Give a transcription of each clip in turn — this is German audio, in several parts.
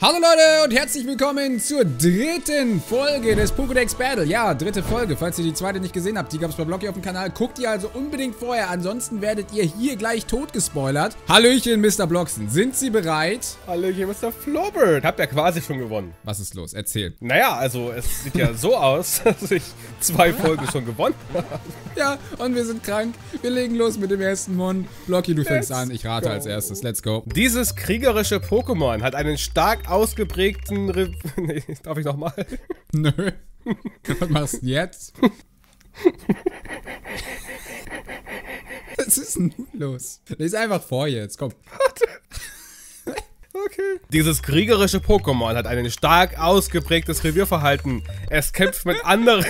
Hallo Leute und herzlich willkommen zur dritten Folge des Pokédex Battle. Ja, dritte Folge. Falls ihr die zweite nicht gesehen habt, die gab es bei Blocky auf dem Kanal. Guckt ihr also unbedingt vorher, ansonsten werdet ihr hier gleich tot gespoilert. Hallöchen, Mr. Bloxen. Sind Sie bereit? Hallöchen, Mr. Flobbert. Hab ja quasi schon gewonnen. Was ist los? Erzähl. Naja, also es sieht ja so aus, dass ich 2 Folgen schon gewonnen habe. Ja, und wir sind krank. Wir legen los mit dem ersten Mon. Blocky, du fängst an. Ich rate als erstes. Let's go. Dieses kriegerische Pokémon hat einen stark ausgeprägten nee, darf ich nochmal? Nö. Was machst du jetzt? Was ist denn los? Lies einfach vor jetzt, komm. Warte. Okay. Dieses kriegerische Pokémon hat ein stark ausgeprägtes Revierverhalten. Es kämpft mit anderen.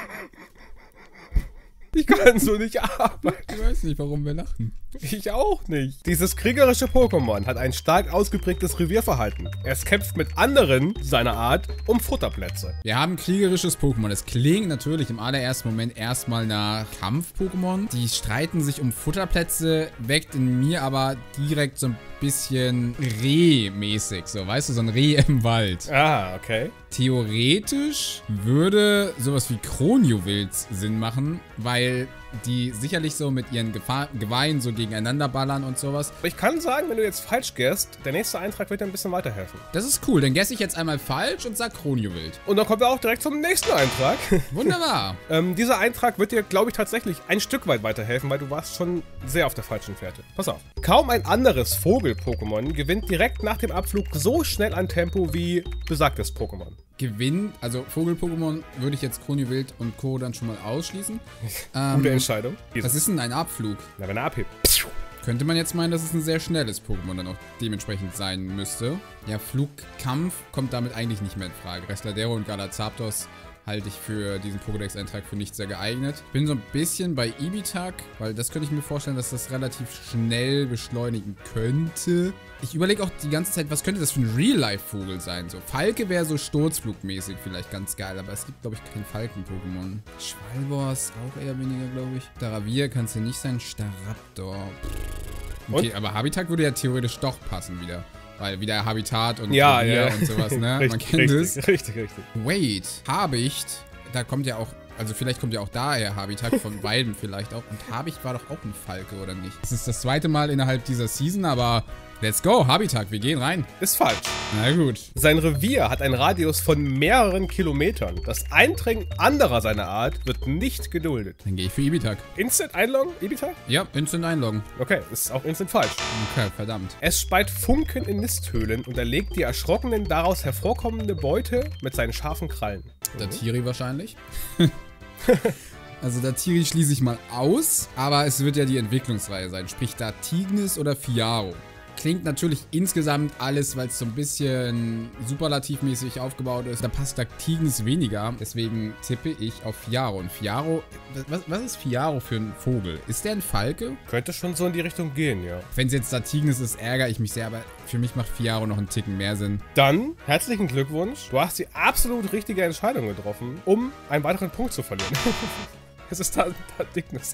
Ich kann so nicht arbeiten. Ich weiß nicht, warum wir lachen. Ich auch nicht. Dieses kriegerische Pokémon hat ein stark ausgeprägtes Revierverhalten. Es kämpft mit anderen seiner Art um Futterplätze. Wir haben kriegerisches Pokémon. Das klingt natürlich im allerersten Moment erstmal nach Kampf-Pokémon. Die streiten sich um Futterplätze, weckt in mir aber direkt so ein bisschen Reh-mäßig. So, weißt du, so ein Reh im Wald. Ah, okay. Theoretisch würde sowas wie Kronjuwels Sinn machen, weil die sicherlich so mit ihren Geweihen so gegeneinander ballern und sowas. Ich kann sagen, wenn du jetzt falsch gehst, der nächste Eintrag wird dir ein bisschen weiterhelfen. Das ist cool, dann guesse ich jetzt einmal falsch und sag Kronjuwelt. Und dann kommen wir auch direkt zum nächsten Eintrag. Wunderbar. Dieser Eintrag wird dir, glaube ich, tatsächlich ein Stück weit weiterhelfen, weil du warst schon sehr auf der falschen Fährte. Pass auf. Kaum ein anderes Vogel-Pokémon gewinnt direkt nach dem Abflug so schnell an Tempo wie besagtes Pokémon. Gewinnt, also Vogel-Pokémon würde ich jetzt Kronjuwelt und Co. dann schon mal ausschließen. Gute Entscheidung. Was ist denn ein Abflug? Na, wenn er abhebt. Könnte man jetzt meinen, dass es ein sehr schnelles Pokémon dann auch dementsprechend sein müsste. Ja, Flugkampf kommt damit eigentlich nicht mehr in Frage. Restladero und Galazapdos halte ich für diesen Pokédex-Eintrag für nicht sehr geeignet. Ich bin so ein bisschen bei Ibitak, weil das könnte ich mir vorstellen, dass das relativ schnell beschleunigen könnte. Ich überlege auch die ganze Zeit, was könnte das für ein Real-Life-Vogel sein? So, Falke wäre so sturzflugmäßig vielleicht ganz geil, aber es gibt, glaube ich, kein Falken-Pokémon. Schwalbor ist auch eher weniger, glaube ich. Staravir kann es ja nicht sein. Staraptor. Okay, aber Habitat würde ja theoretisch doch passen wieder. Weil wieder Habitat und ja, Revier ja. und sowas, ne? Richtig, Man kennt es. Richtig. Wait, Habicht, da kommt ja auch, also vielleicht kommt ja auch daher Habitat, von beiden vielleicht auch. Und Habicht war doch auch ein Falke, oder nicht? Das ist das zweite Mal innerhalb dieser Season, aber let's go, Habitat, wir gehen rein. Ist falsch. Na gut. Sein Revier hat einen Radius von mehreren Kilometern. Das Eindringen anderer seiner Art wird nicht geduldet. Dann gehe ich für Ibitak. Instant einloggen, Ibitak? Ja, instant einloggen. Okay, ist auch instant falsch. Okay, verdammt. Es speit Funken in Nisthöhlen und erlegt die erschrockenen, daraus hervorkommende Beute mit seinen scharfen Krallen. Datiri wahrscheinlich. Also Datiri schließe ich mal aus, aber es wird ja die Entwicklungsreihe sein. Sprich Datignis oder Fiaro. Klingt natürlich insgesamt alles, weil es so ein bisschen superlativmäßig aufgebaut ist. Da passt Datignis weniger. Deswegen tippe ich auf Fiaro. Und Fiaro, was ist Fiaro für ein Vogel? Ist der ein Falke? Könnte schon so in die Richtung gehen, ja. Wenn es jetzt Datignis ist, ärgere ich mich sehr, aber für mich macht Fiaro noch einen Ticken mehr Sinn. Dann, herzlichen Glückwunsch. Du hast die absolut richtige Entscheidung getroffen, um einen weiteren Punkt zu verlieren. Es ist Datignis.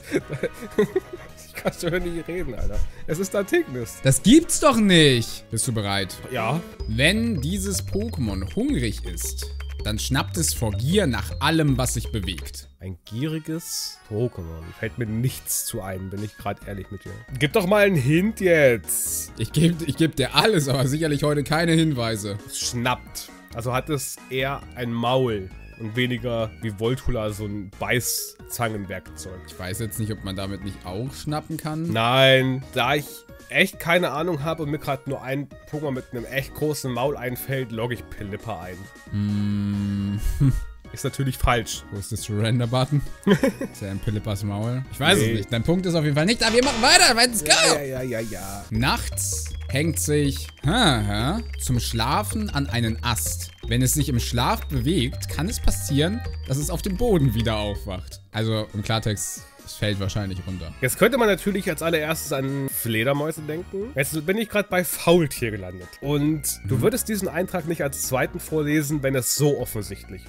Ich kann schon nicht reden, Alter. Es ist Datignis. Das gibt's doch nicht! Bist du bereit? Ja. Wenn dieses Pokémon hungrig ist, dann schnappt es vor Gier nach allem, was sich bewegt. Ein gieriges Pokémon. Fällt mir nichts zu ein, bin ich gerade ehrlich mit dir. Gib doch mal einen Hint jetzt. Ich geb dir alles, aber sicherlich heute keine Hinweise. Es schnappt. Also hat es eher ein Maul. Und weniger wie Voltula so ein Beißzangenwerkzeug. Ich weiß jetzt nicht, ob man damit nicht auch schnappen kann. Nein, da ich echt keine Ahnung habe und mir gerade nur ein Pokémon mit einem echt großen Maul einfällt, logge ich Pelipper ein. Ist natürlich falsch. Wo ist das Surrender-Button? Ist ja ein Pilippas Maul. Ich weiß es nicht. Dein Punkt ist auf jeden Fall nicht, aber wir machen weiter. Let's go! Ja. Nachts hängt sich zum Schlafen an einen Ast. Wenn es sich im Schlaf bewegt, kann es passieren, dass es auf dem Boden wieder aufwacht. Also im Klartext, es fällt wahrscheinlich runter. Jetzt könnte man natürlich als allererstes an Fledermäuse denken. Jetzt bin ich gerade bei Faultier gelandet. Und du würdest diesen Eintrag nicht als zweiten vorlesen, wenn es so offensichtlich wäre.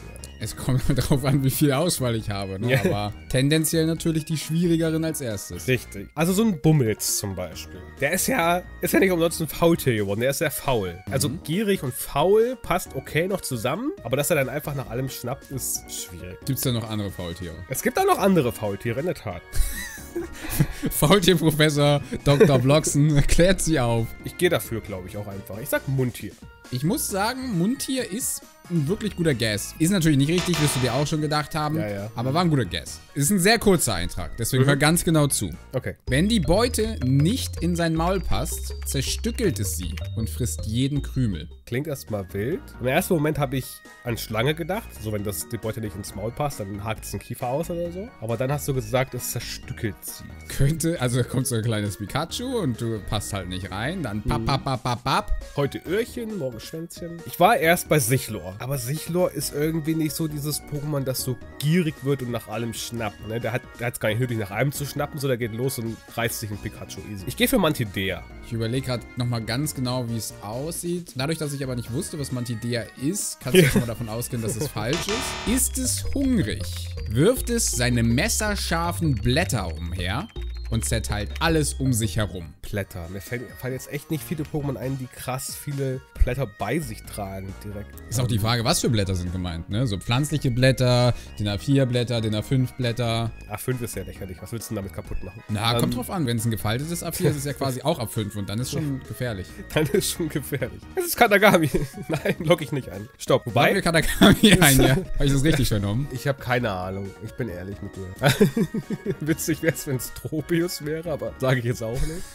Es kommt drauf an, wie viel Auswahl ich habe, ne? Ja. Aber tendenziell natürlich die schwierigeren als erstes. Richtig. Also so ein Bummels zum Beispiel. Der ist ja nicht umsonst ein Faultier geworden. Der ist sehr faul. Also gierig und faul passt okay noch zusammen, aber dass er dann einfach nach allem schnappt, ist schwierig. Gibt es da noch andere Faultiere? Es gibt auch noch andere Faultiere, in der Tat. Faultierprofessor Dr. Bloxen erklärt sie auf. Ich gehe dafür, glaube ich, auch einfach. Ich sag Mundtier. Ich muss sagen, Mundtier ist ein wirklich guter Guess. Ist natürlich nicht richtig, wirst du dir auch schon gedacht haben. Ja, ja. Aber war ein guter Guess. Ist ein sehr kurzer Eintrag, deswegen hör ganz genau zu. Okay. Wenn die Beute nicht in sein Maul passt, zerstückelt es sie und frisst jeden Krümel. Klingt erstmal wild. Im ersten Moment habe ich an Schlange gedacht. So, wenn die Beute nicht ins Maul passt, dann hakt es den Kiefer aus oder so. Aber dann hast du gesagt, es zerstückelt sie. Könnte, also da kommt so ein kleines Pikachu und du passt halt nicht rein. Dann papp. Heute Öhrchen, morgen Schwänzchen. Ich war erst bei Sichlor. Aber Sichlor ist irgendwie nicht so dieses Pokémon, das so gierig wird und nach allem schnappt. Ne? Der hat es gar nicht nötig, nach allem zu schnappen, so der geht los und reißt sich ein Pikachu easy. Ich gehe für Mantidea. Ich überlege gerade nochmal ganz genau, wie es aussieht. Dadurch, dass ich aber nicht wusste, was Mantidea ist, kannst du schon mal davon ausgehen, dass es falsch ist. Ist es hungrig? Wirft es seine messerscharfen Blätter umher und zerteilt alles um sich herum. Blätter. Mir fallen jetzt echt nicht viele Pokémon ein, die krass viele Blätter bei sich tragen direkt. Ist auch die Frage, was für Blätter sind gemeint, ne? So pflanzliche Blätter, DIN A4 Blätter, DIN A5 Blätter. A5 ist ja lächerlich. Was willst du denn damit kaputt machen? Na, kommt drauf an. Wenn es ein gefaltetes A4 ist, ist es ja quasi auch A5 und dann ist schon gefährlich. Dann ist schon gefährlich. Es ist Katagami. Nein, logge ich nicht ein. Stopp. Loggen Wobei, wir Katagami ein, ja? Habe ich das richtig vernommen? ich habe keine Ahnung. Ich bin ehrlich mit dir. Witzig wäre es, wenn es Tropius wäre, aber sage ich jetzt auch nicht.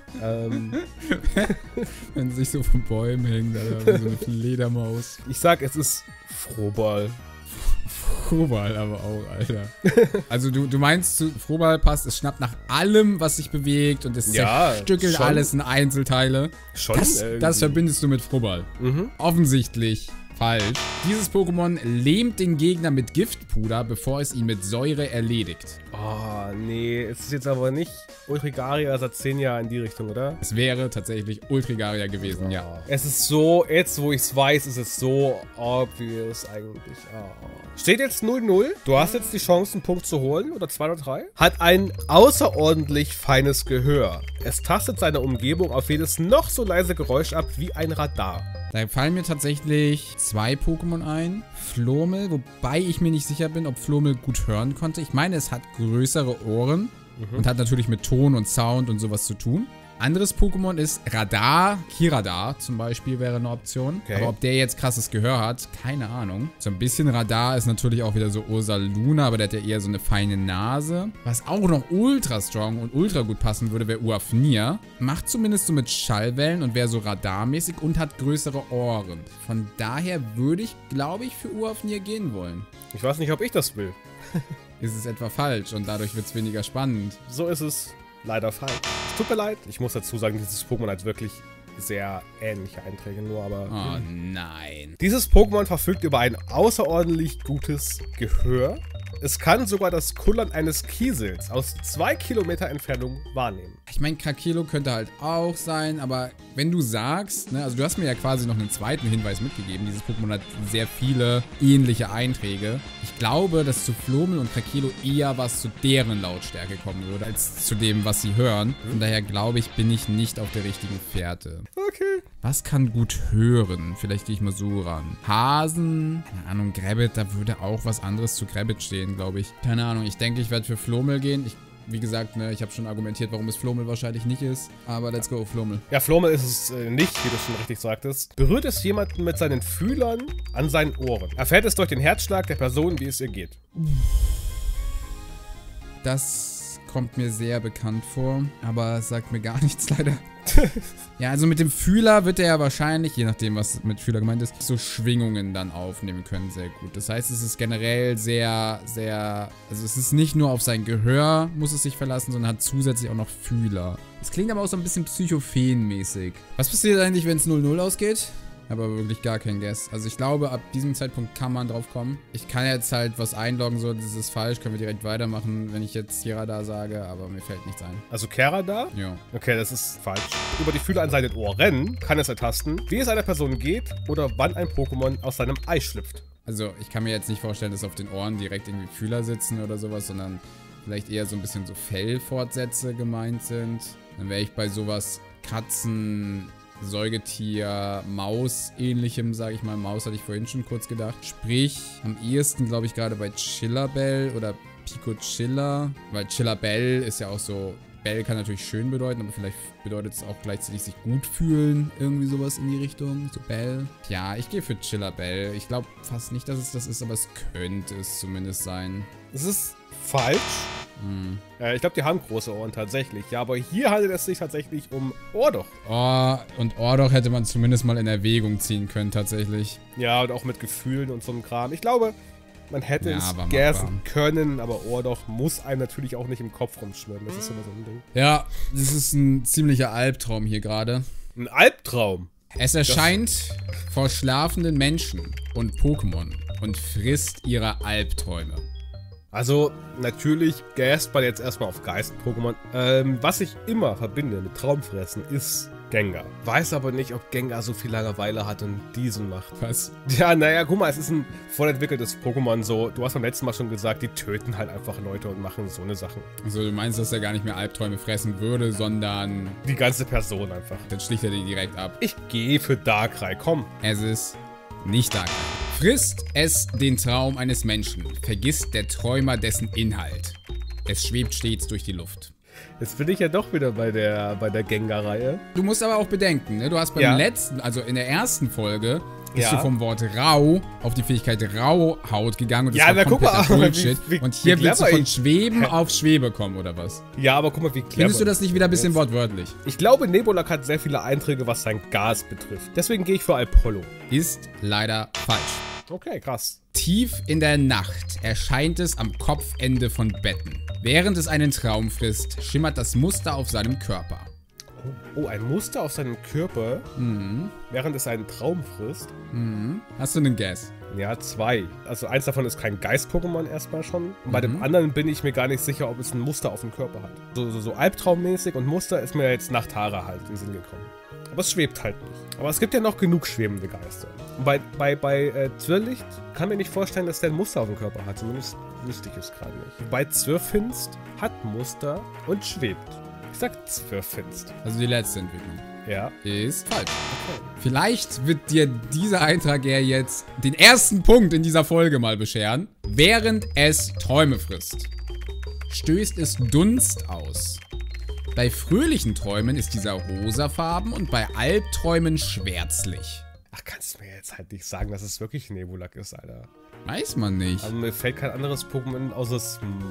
Wenn sie sich so von Bäumen hängen, da wie so eine Ledermaus. Ich sag, es ist Frohball. Frohball aber auch, Alter. Also du meinst, zu Frohball passt, es schnappt nach allem, was sich bewegt und es Ja, zerstückelt schon. alles in Einzelteile. Schon Das irgendwie. verbindest du mit Frohball. Offensichtlich falsch. Dieses Pokémon lähmt den Gegner mit Giftpuder, bevor es ihn mit Säure erledigt. Oh, nee. Es ist jetzt aber nicht Ultrigaria seit 10 Jahren in die Richtung, oder? Es wäre tatsächlich Ultrigaria gewesen, ja. Es ist so, jetzt wo ich es weiß, ist es so obvious eigentlich. Steht jetzt 0-0. Du hast jetzt die Chance, einen Punkt zu holen, oder 2 oder 3. Hat ein außerordentlich feines Gehör. Es tastet seine Umgebung auf jedes noch so leise Geräusch ab wie ein Radar. Da fallen mir tatsächlich 2 Pokémon ein. Flormel, wobei ich mir nicht sicher bin, ob Flormel gut hören konnte. Ich meine, es hat größere Ohren und hat natürlich mit Ton und Sound und sowas zu tun. Anderes Pokémon ist Radar. Kiradar zum Beispiel wäre eine Option. Okay. Aber ob der jetzt krasses Gehör hat, keine Ahnung. So ein bisschen Radar ist natürlich auch wieder so Ursaluna, aber der hat ja eher so eine feine Nase. Was auch noch ultra strong und ultra gut passen würde, wäre Uafnir. Macht zumindest so mit Schallwellen und wäre so radarmäßig und hat größere Ohren. Von daher würde ich, glaube ich, für Uafnir gehen wollen. Ich weiß nicht, ob ich das will. Ist es etwa falsch und dadurch wird es weniger spannend? So ist es leider falsch. Es tut mir leid. Ich muss dazu sagen, dieses Pokémon hat wirklich sehr ähnliche Einträge nur, aber... Oh nein. Dieses Pokémon verfügt über ein außerordentlich gutes Gehör. Es kann sogar das Kullern eines Kiesels aus 2 Kilometer Entfernung wahrnehmen. Ich meine, Krakelo könnte halt auch sein, aber wenn du sagst, ne, also du hast mir ja quasi noch einen zweiten Hinweis mitgegeben, dieses Pokémon hat sehr viele ähnliche Einträge. Ich glaube, dass zu Flomel und Krakelo eher was zu deren Lautstärke kommen würde, als zu dem, was sie hören. Von daher glaube ich, bin ich nicht auf der richtigen Fährte. Okay. Was kann gut hören? Vielleicht gehe ich mal so ran. Hasen, keine Ahnung, Grabbit, da würde auch was anderes zu Grabbit stehen, glaube ich. Keine Ahnung, ich denke, ich werde für Flomel gehen. Wie gesagt, ne, ich habe schon argumentiert, warum es Flomel wahrscheinlich nicht ist. Aber let's go, Flomel. Ja, Flomel ist es nicht, wie du schon richtig sagtest. Berührt es jemanden mit seinen Fühlern an seinen Ohren. Erfährt es durch den Herzschlag der Person, wie es ihr geht. Das kommt mir sehr bekannt vor, aber es sagt mir gar nichts leider. Ja, also mit dem Fühler wird er ja wahrscheinlich, je nachdem, was mit Fühler gemeint ist, so Schwingungen dann aufnehmen können, sehr gut. Das heißt, es ist generell sehr, also es ist nicht nur auf sein Gehör, muss es sich verlassen, sondern hat zusätzlich auch noch Fühler. Es klingt aber auch so ein bisschen Psychophen-mäßig. Was passiert eigentlich, wenn es 0-0 ausgeht? Aber wirklich gar kein Guess. Also ich glaube, ab diesem Zeitpunkt kann man drauf kommen. Ich kann jetzt halt was einloggen, so, das ist falsch, können wir direkt weitermachen, wenn ich jetzt Kirada sage, aber mir fällt nichts ein. Also Kerada? Ja. Okay, das ist falsch. Über die Fühler an seinen Ohren kann es ertasten, wie es einer Person geht oder wann ein Pokémon aus seinem Ei schlüpft. Also ich kann mir jetzt nicht vorstellen, dass auf den Ohren direkt irgendwie Fühler sitzen oder sowas, sondern vielleicht eher so ein bisschen so Fellfortsätze gemeint sind. Dann wäre ich bei sowas Katzen, Säugetier, Maus ähnlichem, sage ich mal. Maus hatte ich vorhin schon kurz gedacht. Sprich, am ehesten glaube ich gerade bei Chillabelle oder Picochilla, weil Chillabelle ist ja auch so, Bell kann natürlich schön bedeuten, aber vielleicht bedeutet es auch gleichzeitig sich gut fühlen, irgendwie sowas in die Richtung, so Bell. Ja, ich gehe für Chillabelle. Ich glaube fast nicht, dass es das ist, aber es könnte es zumindest sein. Es ist falsch. Ich glaube, die haben große Ohren tatsächlich. Ja, aber hier handelt es sich tatsächlich um Ohrdoch. Oh, und Ohrdoch hätte man zumindest mal in Erwägung ziehen können, tatsächlich. Ja, und auch mit Gefühlen und so einem Kram. Ich glaube, man hätte es aber guessen können, aber Ohrdoch muss einem natürlich auch nicht im Kopf rumschwimmen. Das ist immer so ein Ding. Ja, das ist ein ziemlicher Albtraum hier gerade. Ein Albtraum? Es erscheint vor schlafenden Menschen und Pokémon und frisst ihre Albträume. Also, natürlich gasst man jetzt erstmal auf Geist-Pokémon. Was ich immer verbinde mit Traumfressen ist Gengar. Weiß aber nicht, ob Gengar so viel Langeweile hat und diesen macht. Was? Ja, naja, guck mal, es ist ein voll entwickeltes Pokémon so. Du hast beim letzten Mal schon gesagt, die töten halt einfach Leute und machen so eine Sachen. Also du meinst, dass er gar nicht mehr Albträume fressen würde, sondern... Die ganze Person einfach. Dann schlicht er die direkt ab. Ich gehe für Darkrai, komm. Es ist nicht Darkrai. Frisst es den Traum eines Menschen, vergisst der Träumer dessen Inhalt. Es schwebt stets durch die Luft. Jetzt bin ich ja doch wieder bei der Gengar-Reihe. Du musst aber auch bedenken, ne? Du hast beim letzten, also in der ersten Folge, bist du vom Wort Rau auf die Fähigkeit Rauhaut gegangen und das war kompletter Bullshit. Und hier willst du von Schweben auf Schwebe kommen, oder was? Ja, aber guck mal, wie clever. Findest du das nicht wieder ein bisschen wortwörtlich? Ich glaube, Nebulak hat sehr viele Einträge, was sein Gas betrifft. Deswegen gehe ich für Apollo. Ist leider falsch. Okay, krass. Tief in der Nacht erscheint es am Kopfende von Betten. Während es einen Traum frisst, schimmert das Muster auf seinem Körper. Oh, ein Muster auf seinem Körper, während es einen Traum frisst? Hast du einen Guess? Ja, 2. Also eins davon ist kein Geist-Pokémon erstmal schon. Und bei dem anderen bin ich mir gar nicht sicher, ob es ein Muster auf dem Körper hat. So Albtraummäßig und Muster ist mir jetzt nach Tara halt in den Sinn gekommen. Aber es schwebt halt nicht. Aber es gibt ja noch genug schwebende Geister. Und bei Zwirrlicht kann mir nicht vorstellen, dass der ein Muster auf dem Körper hat. Zumindest wüsste ich es gerade nicht. Bei Zwirfinst hat Muster und schwebt. Ich sag Zwirfinst. Also die letzte Entwicklung. Ja. Ist falsch. Okay. Vielleicht wird dir dieser Eintrag ja jetzt den ersten Punkt in dieser Folge mal bescheren. Während es Träume frisst, stößt es Dunst aus. Bei fröhlichen Träumen ist dieser rosafarben und bei Albträumen schwärzlich. Ach, kannst du mir jetzt halt nicht sagen, dass es wirklich Nebulak ist, Alter. Weiß man nicht. Also mir fällt kein anderes Pokémon außer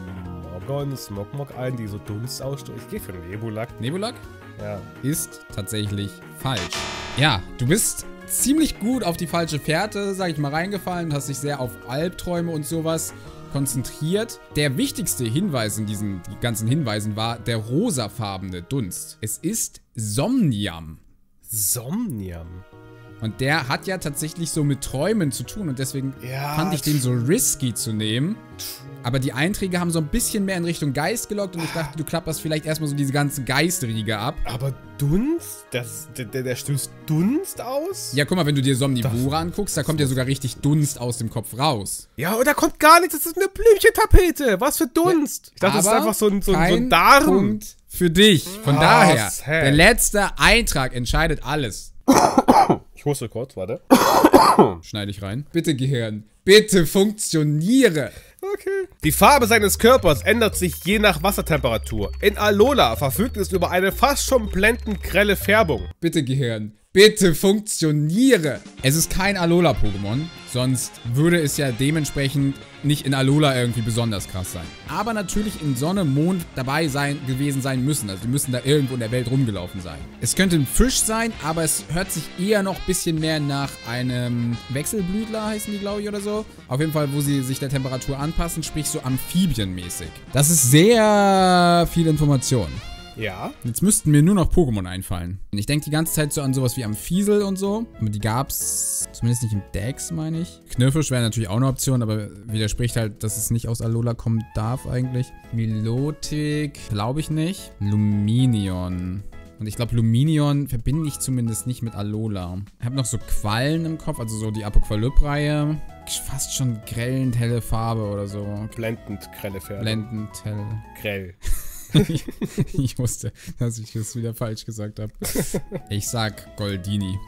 Smogmog ein, die so Dunst ausstoßen. Ich gehe für Nebulak. Nebulak? Ja. Ist tatsächlich falsch. Ja, du bist ziemlich gut auf die falsche Fährte, sag ich mal, reingefallen. Hast dich sehr auf Albträume und sowas konzentriert. Der wichtigste Hinweis in diesen ganzen Hinweisen war der rosafarbene Dunst. Es ist Somnium. Somnium? Und der hat ja tatsächlich so mit Träumen zu tun und deswegen fand ich den so risky zu nehmen. Aber die Einträge haben so ein bisschen mehr in Richtung Geist gelockt und ich dachte, du klapperst vielleicht erstmal so diese ganze Geistriege ab. Aber Dunst? Der stößt Dunst aus? Ja, guck mal, wenn du dir Somnivora anguckst, da kommt ja sogar richtig Dunst aus dem Kopf raus. Ja, und da kommt gar nichts, das ist eine Blümchentapete. Was für Dunst? Ich dachte, das ist einfach so ein Darm. Punkt für dich. Von daher, der letzte Eintrag entscheidet alles. Ich huste kurz, warte. Schneide ich rein. Bitte, Gehirn. Bitte funktioniere. Okay. Die Farbe seines Körpers ändert sich je nach Wassertemperatur. In Alola verfügt es über eine fast schon blendend grelle Färbung. Bitte, Gehirn. Bitte funktioniere. Es ist kein Alola-Pokémon, sonst würde es ja dementsprechend nicht in Alola irgendwie besonders krass sein. Aber natürlich in Sonne, Mond dabei gewesen sein müssen. Also die müssen da irgendwo in der Welt rumgelaufen sein. Es könnte ein Fisch sein, aber es hört sich eher noch ein bisschen mehr nach einem Wechselblütler, heißen die, glaube ich, oder so. Auf jeden Fall, wo sie sich der Temperatur anpassen, sprich so amphibienmäßig. Das ist sehr viel Information. Ja. Jetzt müssten mir nur noch Pokémon einfallen. Ich denke die ganze Zeit so an sowas wie Amphiesel und so. Aber die gab's zumindest nicht im Dex, meine ich. Knirfisch wäre natürlich auch eine Option, aber widerspricht halt, dass es nicht aus Alola kommen darf eigentlich. Milotic, glaube ich nicht. Luminion. Und ich glaube, Luminion verbinde ich zumindest nicht mit Alola. Ich habe noch so Quallen im Kopf, also so die Apokalypse-Reihe. Fast schon grellend helle Farbe oder so. Blendend grelle Pferde. Blendend hell. Grell. Ich wusste, dass ich das wieder falsch gesagt habe. Ich sag Goldini.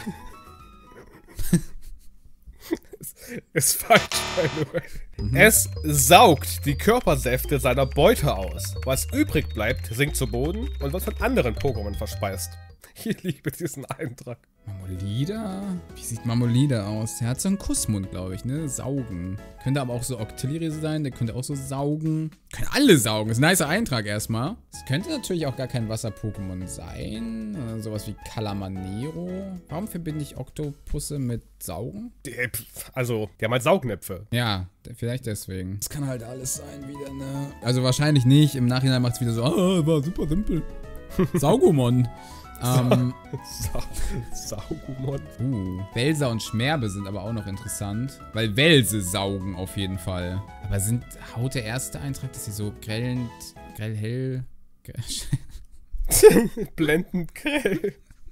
Ist falsch, by the way. Es saugt die Körpersäfte seiner Beute aus. Was übrig bleibt, sinkt zu Boden und wird von anderen Pokémon verspeist. Ich liebe diesen Eintrag. Mamolida? Wie sieht Mamolida aus? Der hat so einen Kussmund, glaube ich, ne? Saugen. Könnte aber auch so Octillery sein, der könnte auch so saugen. Können alle saugen. Ist ein nicer Eintrag erstmal. Es könnte natürlich auch gar kein Wasser-Pokémon sein. Sowas wie Calamanero. Warum verbinde ich Oktopusse mit Saugen? Also, die haben halt Saugnäpfe. Ja, vielleicht deswegen. Das kann halt alles sein wieder, ne? Also wahrscheinlich nicht. Im Nachhinein macht es wieder so, war super simpel. Saugumon. Saugumon. Welser und Schmerbe sind aber auch noch interessant. Weil Welse saugen auf jeden Fall. Aber haut der erste Eintrag, dass sie so grellhell... Blendend grell.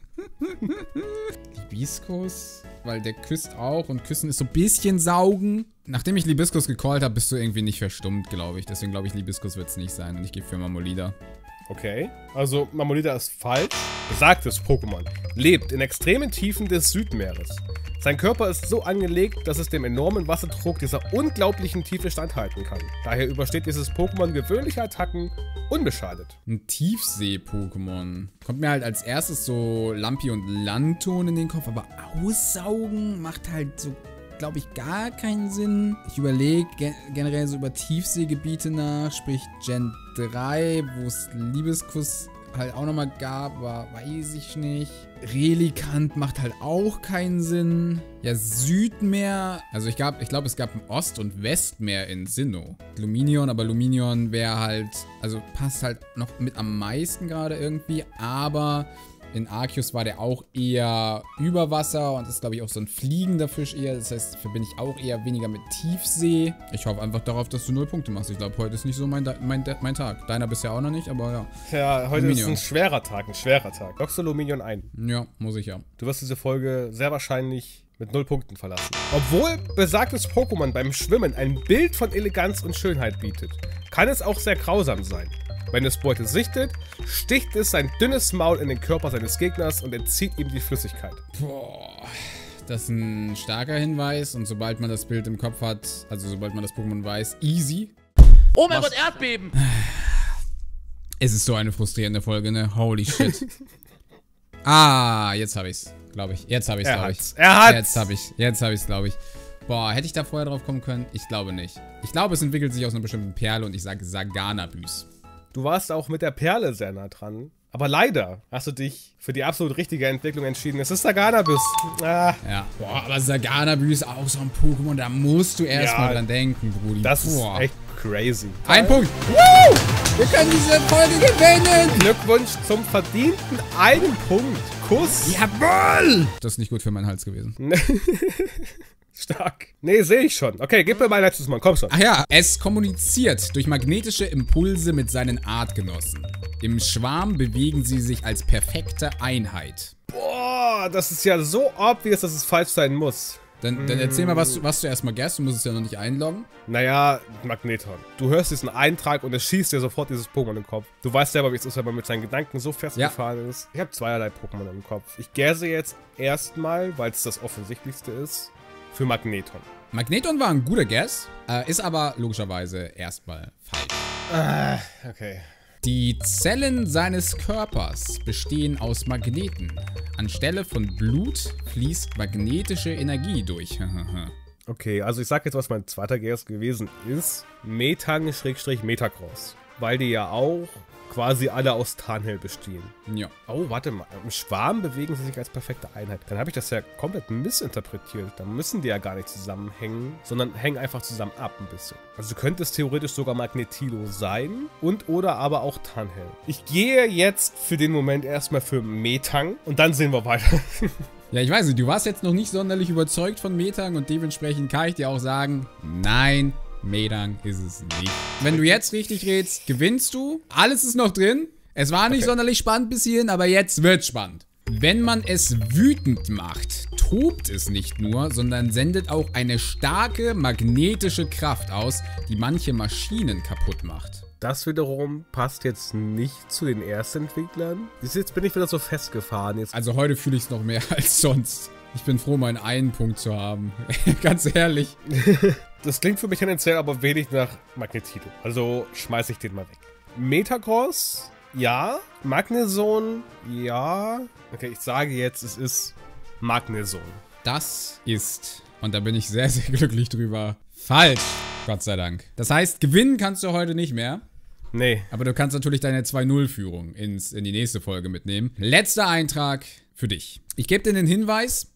Libiskus, weil der küsst auch und küssen ist so ein bisschen saugen. Nachdem ich Libiskus gecallt habe, bist du irgendwie nicht verstummt, glaube ich. Deswegen glaube ich, Libiskus wird es nicht sein und ich gehe für Mamolida. Okay, also Mamolida ist falsch. Besagtes Pokémon lebt in extremen Tiefen des Südmeeres. Sein Körper ist so angelegt, dass es dem enormen Wasserdruck dieser unglaublichen Tiefe standhalten kann. Daher übersteht dieses Pokémon gewöhnliche Attacken unbeschadet. Ein Tiefsee-Pokémon. Kommt mir halt als erstes so Lampi und Lanton in den Kopf, aber aussaugen macht halt so, glaube ich, gar keinen Sinn. Ich überlege generell so über Tiefseegebiete nach, sprich Gen 3, wo es Libiskus halt auch nochmal gab, aber weiß ich nicht. Relikant macht halt auch keinen Sinn. Ja, Südmeer. Also ich glaube, es gab ein Ost- und Westmeer in Sinnoh. Luminion, aber Luminion wäre halt, also passt halt noch mit am meisten gerade irgendwie, aber in Arceus war der auch eher über Wasser und ist, glaube ich, auch so ein fliegender Fisch eher. Das heißt, verbinde ich auch eher weniger mit Tiefsee. Ich hoffe einfach darauf, dass du 0 Punkte machst. Ich glaube, heute ist nicht so mein Tag. Deiner bisher auch noch nicht, aber ja. Ja, heute Luminion. Ist ein schwerer Tag. Lockst du Luminion ein? Ja, muss ich ja. Du wirst diese Folge sehr wahrscheinlich mit 0 Punkten verlassen. Obwohl besagtes Pokémon beim Schwimmen ein Bild von Eleganz und Schönheit bietet, kann es auch sehr grausam sein. Wenn es Beute sichtet, sticht es sein dünnes Maul in den Körper seines Gegners und entzieht ihm die Flüssigkeit. Boah, das ist ein starker Hinweis und sobald man das Bild im Kopf hat, also sobald man das Pokémon weiß, easy. Oh mein Gott, Erdbeben! Es ist so eine frustrierende Folge, ne? Holy shit. Jetzt habe ich's, glaube ich. Jetzt habe ich's, glaube ich. Jetzt habe ich's, glaube ich. Boah, hätte ich da vorher drauf kommen können? Ich glaube nicht. Ich glaube, es entwickelt sich aus einer bestimmten Perle und ich sage Saganabüs. Du warst auch mit der Perle sehr nah dran. Aber leider hast du dich für die absolut richtige Entwicklung entschieden. Es ist Saganabüs. Ja. Boah, aber Saganabüs ist auch so ein Pokémon, da musst du erstmal dran denken, Brudi. Das ist echt crazy. Ein Punkt. Woo! Wir können diese Folge gewinnen. Glückwunsch zum verdienten einen Punkt. Kuss. Jawohl! Das ist nicht gut für meinen Hals gewesen. Stark. Nee, sehe ich schon. Okay, gib mir mein letztes Mal. Komm schon. Ach ja, es kommuniziert durch magnetische Impulse mit seinen Artgenossen. Im Schwarm bewegen sie sich als perfekte Einheit. Boah, das ist ja so obvious, dass es falsch sein muss. Dann erzähl mal, was du erstmal guessst. Du musst es ja noch nicht einloggen. Naja, Magneton. Du hörst diesen Eintrag und es schießt dir sofort dieses Pokémon im Kopf. Du weißt selber, wie es ist, wenn man mit seinen Gedanken so festgefahren ist. Ich habe zweierlei Pokémon im Kopf. Ich guesse jetzt erstmal, weil es das offensichtlichste ist, für Magneton. Magneton war ein guter Guess, ist aber logischerweise erstmal falsch. Okay. Die Zellen seines Körpers bestehen aus Magneten. Anstelle von Blut fließt magnetische Energie durch. Okay, also ich sag jetzt, was mein zweiter Guess gewesen ist. Metang-Metacross. Weil die ja auch quasi alle aus Tarnhell bestehen. Ja. Oh, warte mal. Im Schwarm bewegen sie sich als perfekte Einheit. Dann habe ich das ja komplett missinterpretiert. Dann müssen die ja gar nicht zusammenhängen, sondern hängen einfach zusammen ab ein bisschen. Also könnte es theoretisch sogar Magnetilo sein und oder aber auch Tarnhell. Ich gehe jetzt für den Moment erstmal für Metang und dann sehen wir weiter. Ja, ich weiß nicht, du warst jetzt noch nicht sonderlich überzeugt von Metang und dementsprechend kann ich dir auch sagen, nein, Metang ist es nicht. Wenn du jetzt richtig rätst, gewinnst du. Alles ist noch drin. Es war nicht sonderlich spannend bis hierhin, aber jetzt wird's spannend. Wenn man es wütend macht, tobt es nicht nur, sondern sendet auch eine starke magnetische Kraft aus, die manche Maschinen kaputt macht. Das wiederum passt jetzt nicht zu den Erstentwicklern. Jetzt bin ich wieder so festgefahren. Jetzt. Also heute fühle ich es noch mehr als sonst. Ich bin froh, meinen einen Punkt zu haben. Ganz ehrlich. Das klingt für mich tendenziell aber wenig nach Magnetito. Also schmeiße ich den mal weg. Metagross? Ja. Magneson? Ja. Okay, ich sage jetzt, es ist Magneson. Das ist, und da bin ich sehr, sehr glücklich drüber, falsch. Gott sei Dank. Das heißt, gewinnen kannst du heute nicht mehr. Nee. Aber du kannst natürlich deine 2-0-Führung in die nächste Folge mitnehmen. Letzter Eintrag für dich. Ich gebe dir den Hinweis,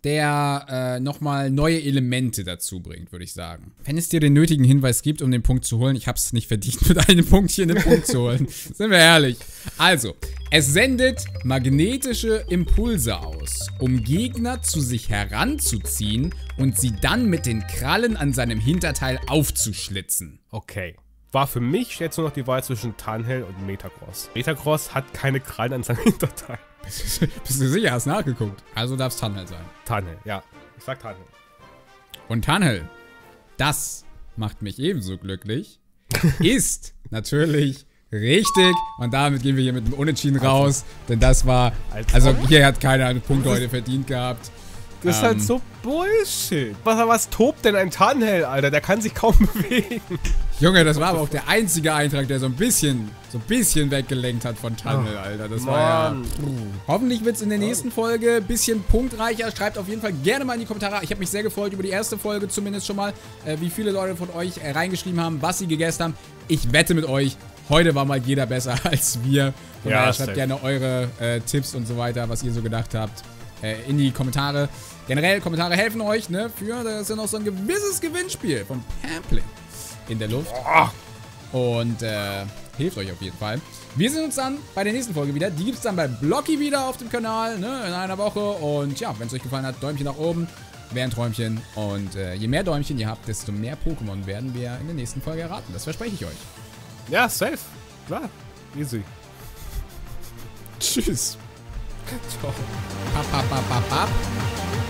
der nochmal neue Elemente dazu bringt, würde ich sagen. Wenn es dir den nötigen Hinweis gibt, um den Punkt zu holen, ich habe es nicht verdient, mit einem Punkt hier den Punkt zu holen. Sind wir ehrlich. Also, es sendet magnetische Impulse aus, um Gegner zu sich heranzuziehen und sie dann mit den Krallen an seinem Hinterteil aufzuschlitzen. Okay. War für mich jetzt nur noch die Wahl zwischen Tanhel und Metagross. Metagross hat keine Krallen an seinem Hinterteil. Bist du sicher? Hast nachgeguckt. Also darf es Tanhel sein. Tanhel, ja. Ich sag Tanhel. Und Tanhel, das macht mich ebenso glücklich, ist natürlich richtig. Und damit gehen wir hier mit einem Unentschieden raus. Denn das war, also hier hat keiner einen Punkt heute verdient gehabt. Das ist halt so Bullshit. Was tobt denn ein Tanhel, Alter? Der kann sich kaum bewegen. Junge, das war aber auch der einzige Eintrag, der so ein bisschen weggelenkt hat von Tanhel, Alter. Das war ja... Hoffentlich wird es in der nächsten Folge ein bisschen punktreicher. Schreibt auf jeden Fall gerne mal in die Kommentare. Ich habe mich sehr gefreut über die erste Folge zumindest schon mal, wie viele Leute von euch reingeschrieben haben, was sie gegessen haben. Ich wette mit euch, heute war mal jeder besser als wir. Von daher schreibt gerne eure Tipps und so weiter, was ihr so gedacht habt, in die Kommentare. Generell, Kommentare helfen euch, ne? Das ist ja noch so ein gewisses Gewinnspiel von Pampling in der Luft. Und hilft euch auf jeden Fall. Wir sehen uns dann bei der nächsten Folge wieder. Die gibt es dann bei Blocky wieder auf dem Kanal, ne? In einer Woche. Und ja, wenn es euch gefallen hat, Däumchen nach oben. Wäre ein Träumchen. Und je mehr Däumchen ihr habt, desto mehr Pokémon werden wir in der nächsten Folge erraten. Das verspreche ich euch. Ja, safe. Klar. Easy. Tschüss. Ciao. Papp.